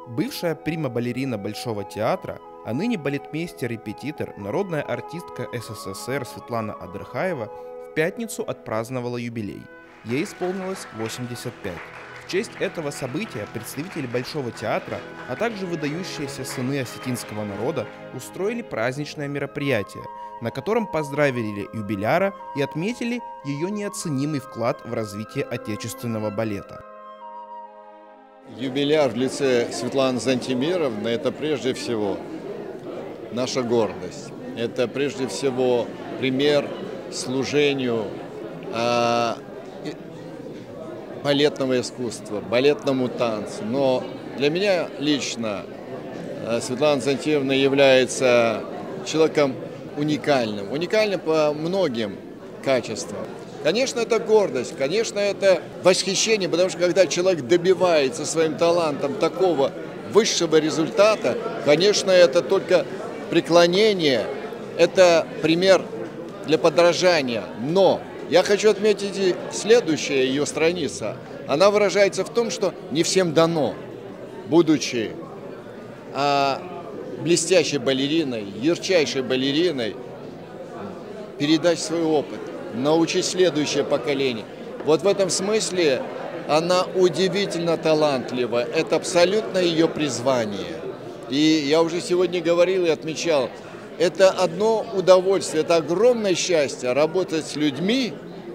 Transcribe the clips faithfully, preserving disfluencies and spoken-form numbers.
Бывшая прима-балерина Большого театра, а ныне балетмейстер-репетитор, народная артистка СССР Светлана Адырхаева в пятницу отпраздновала юбилей. Ей исполнилось восемьдесят пять. В честь этого события представители Большого театра, а также выдающиеся сыны осетинского народа устроили праздничное мероприятие, на котором поздравили юбиляра и отметили ее неоценимый вклад в развитие отечественного балета. Юбиляр в лице Светланы Зантимировны – это прежде всего наша гордость. Это прежде всего пример служению а, балетного искусства, балетному танцу. Но для меня лично Светлана Зантимировна является человеком уникальным. Уникальным по многим качествам. Конечно, это гордость, конечно, это восхищение, потому что когда человек добивается своим талантом такого высшего результата, конечно, это только преклонение, это пример для подражания. Но я хочу отметить и следующая ее страница. Она выражается в том, что не всем дано, будучи а, блестящей балериной, ярчайшей балериной, передать свой опыт, научить следующее поколение. Вот в этом смысле она удивительно талантлива. Это абсолютно ее призвание. И я уже сегодня говорил и отмечал, это одно удовольствие, это огромное счастье работать с людьми,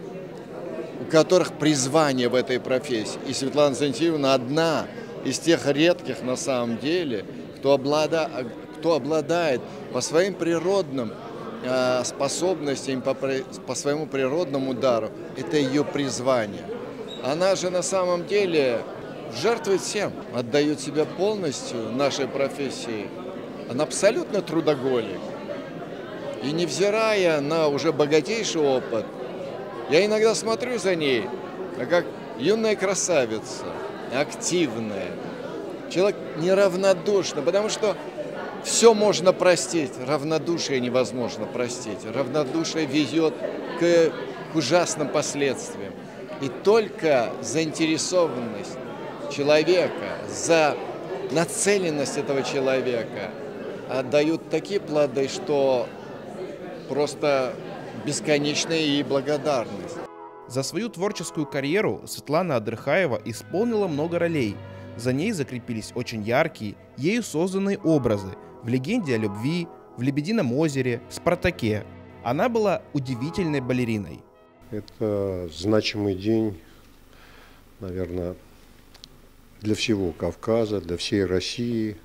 у которых призвание в этой профессии. И Светлана Зантимировна одна из тех редких на самом деле, кто, облада, кто обладает по своим природным способностям, по, по своему природному дару. Это ее призвание. Она же на самом деле жертвует всем, отдает себя полностью нашей профессии. Она абсолютно трудоголик. И невзирая на уже богатейший опыт, я иногда смотрю за ней, как юная красавица, активная, человек неравнодушный, потому что все можно простить, равнодушие невозможно простить. Равнодушие ведет к, к ужасным последствиям. И только заинтересованность человека, за нацеленность этого человека дают такие плоды, что просто бесконечная и благодарность. За свою творческую карьеру Светлана Адырхаева исполнила много ролей. За ней закрепились очень яркие, ею созданные образы в «Легенде о любви», в «Лебедином озере», «Спартаке». Она была удивительной балериной. Это значимый день, наверное, для всего Кавказа, для всей России.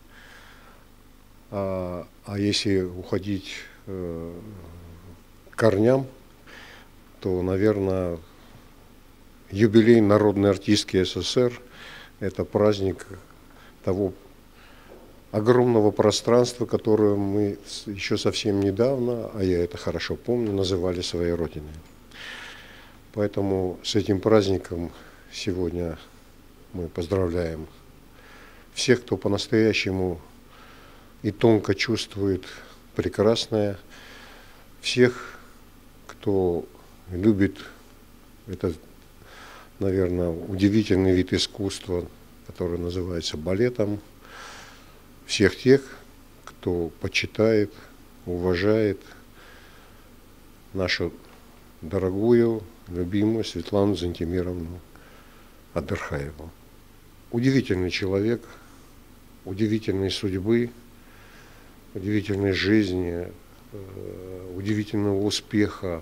А, а если уходить э, к корням, то, наверное, юбилей народной артистки СССР – это праздник того огромного пространства, которое мы еще совсем недавно, а я это хорошо помню, называли своей родиной. Поэтому с этим праздником сегодня мы поздравляем всех, кто по-настоящему и тонко чувствует прекрасное, всех, кто любит этот, наверное, удивительный вид искусства, который называется балетом, всех тех, кто почитает, уважает нашу дорогую, любимую Светлану Зантимировну Адырхаеву. Удивительный человек, удивительной судьбы, удивительной жизни, удивительного успеха.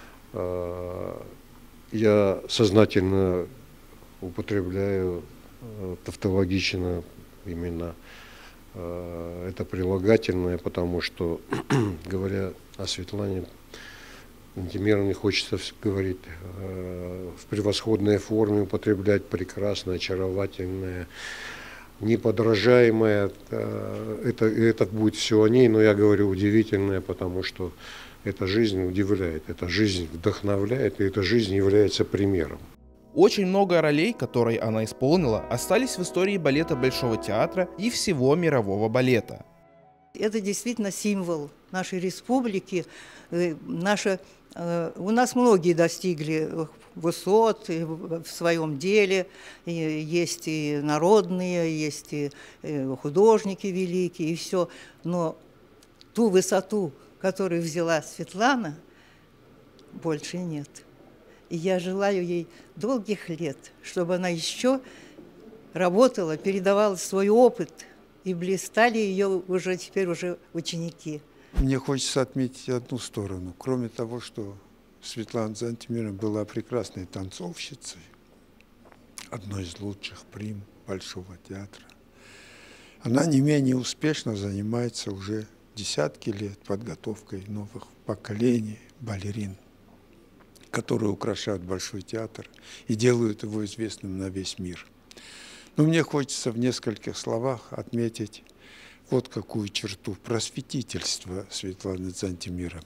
Я сознательно употребляю тавтологично именно это прилагательное, потому что, говоря о Светлане Зантимировне, хочется говорить в превосходной форме, употреблять прекрасное, очаровательное, неподражаемое. Это, это будет все о ней, но я говорю удивительное, потому что эта жизнь удивляет, эта жизнь вдохновляет, и эта жизнь является примером. Очень много ролей, которые она исполнила, остались в истории балета Большого театра и всего мирового балета. Это действительно символ нашей республики. Наша, у нас многие достигли высот и в в своем деле. И есть и народные, есть и э, художники великие, и все. Но ту высоту, которую взяла Светлана, больше нет. И я желаю ей долгих лет, чтобы она еще работала, передавала свой опыт, и блистали ее уже теперь уже ученики. Мне хочется отметить одну сторону. Кроме того, что Светлана Зантимировна была прекрасной танцовщицей, одной из лучших прим Большого театра, она не менее успешно занимается уже десятки лет подготовкой новых поколений балерин, которые украшают Большой театр и делают его известным на весь мир. Но мне хочется в нескольких словах отметить вот какую черту – просветительство Светланы Зантимировны.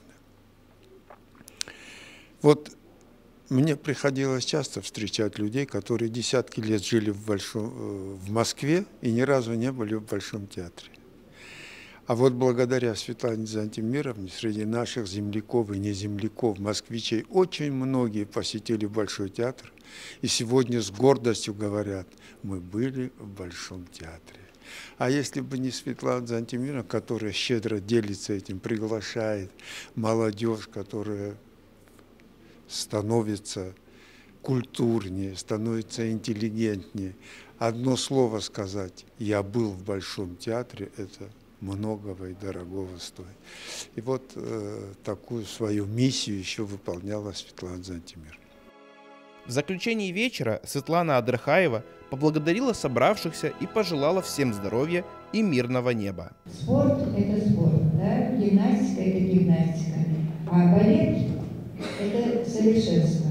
Вот мне приходилось часто встречать людей, которые десятки лет жили в, большом, в Москве и ни разу не были в Большом театре. А вот благодаря Светлане Зантимировне среди наших земляков и неземляков, москвичей, очень многие посетили Большой театр и сегодня с гордостью говорят: мы были в Большом театре. А если бы не Светлана Зантимировна, которая щедро делится этим, приглашает молодежь, которая становится культурнее, становится интеллигентнее, одно слово сказать: я был в Большом театре, это многого и дорогого стоит. И вот э, такую свою миссию еще выполняла Светлана Зантимировна. В заключении вечера Светлана Адырхаева поблагодарила собравшихся и пожелала всем здоровья и мирного неба. Спорт – это спорт, да? Гимнастика – это гимнастика, а балет – это совершенство.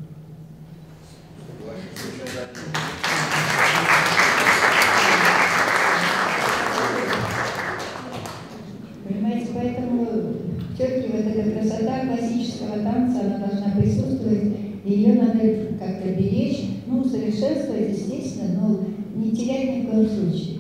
Понимаете, поэтому все-таки вот эта красота классического танца, она должна присутствовать, и ее надо как-то беречь, ну, совершенствовать, естественно, но не терять ни в коем случае.